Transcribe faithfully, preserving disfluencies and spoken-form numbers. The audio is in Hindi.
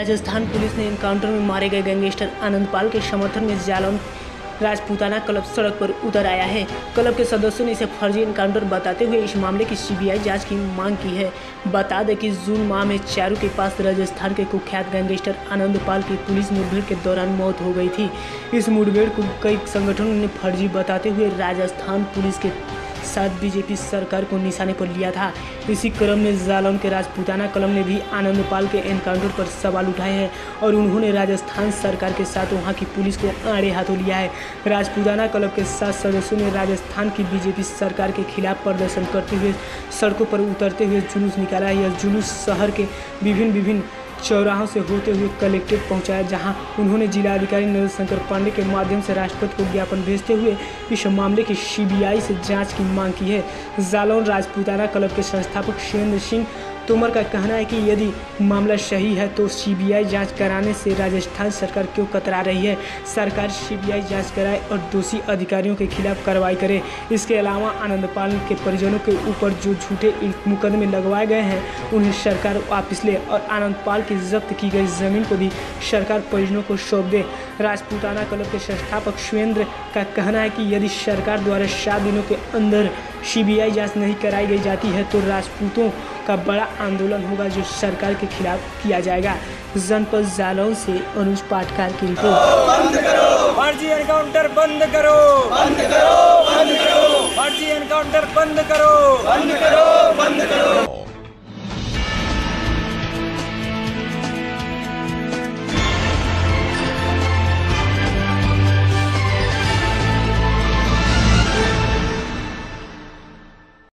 राजस्थान पुलिस ने एनकाउंटर में मारे गए गैंगस्टर आनंदपाल के समर्थन में जालौन राजपूताना क्लब सड़क पर उतर आया है। क्लब के सदस्यों ने इसे फर्जी एनकाउंटर बताते हुए इस मामले की सीबीआई जांच की मांग की है। बता दें कि जून माह में चारू के पास राजस्थान के कुख्यात गैंगस्टर आनंदपाल की पुलिस मुठभेड़ के दौरान मौत हो गई थी। इस मुठभेड़ को कई संगठनों ने फर्जी बताते हुए राजस्थान पुलिस के साथ बीजेपी सरकार को निशाने पर लिया था। इसी क्रम में जालौन के राजपूताना क्लब ने भी आनंदपाल के एनकाउंटर पर सवाल उठाए हैं और उन्होंने राजस्थान सरकार के साथ वहां की पुलिस को आड़े हाथों लिया है। राजपूताना क्लब के सात सदस्यों ने राजस्थान की बीजेपी सरकार के खिलाफ प्रदर्शन करते हुए सड़कों पर उतरते हुए जुलूस निकाला है। यह जुलूस शहर के विभिन्न विभिन्न चौराहों से होते हुए कलेक्ट्रेट पहुंचाया, जहां उन्होंने जिलाधिकारी नरेंद्र शंकर पांडे के माध्यम से राष्ट्रपति को ज्ञापन भेजते हुए इस मामले की सीबीआई से जांच की मांग की है। जालौन राजपूताना क्लब के संस्थापक सुरेंद्र सिंह तोमर का कहना है कि यदि मामला सही है तो सीबीआई जांच कराने से राजस्थान सरकार क्यों कतरा रही है। सरकार सीबीआई जांच कराए और दोषी अधिकारियों के खिलाफ कार्रवाई करे। इसके अलावा आनंदपाल के परिजनों के ऊपर जो झूठे मुकदमे लगवाए गए हैं उन्हें सरकार वापस ले और आनंदपाल की जब्त की गई जमीन को भी सरकार परिजनों को सौंप दे। राजपूताना क्लब के संस्थापक सुरेंद्र का कहना है कि यदि सरकार द्वारा सात दिनों के अंदर सीबीआई जांच नहीं कराई गई जाती है तो राजपूतों का बड़ा आंदोलन होगा जो सरकार के खिलाफ किया जाएगा। जनपद जालौन से अनुज पाटकार की रिपोर्ट। बंद करो फर्जी एनकाउंटर, बंद करो बंद करो बंद करो फर्जी एनकाउंटर, बंद करो बंद करो बंद करो।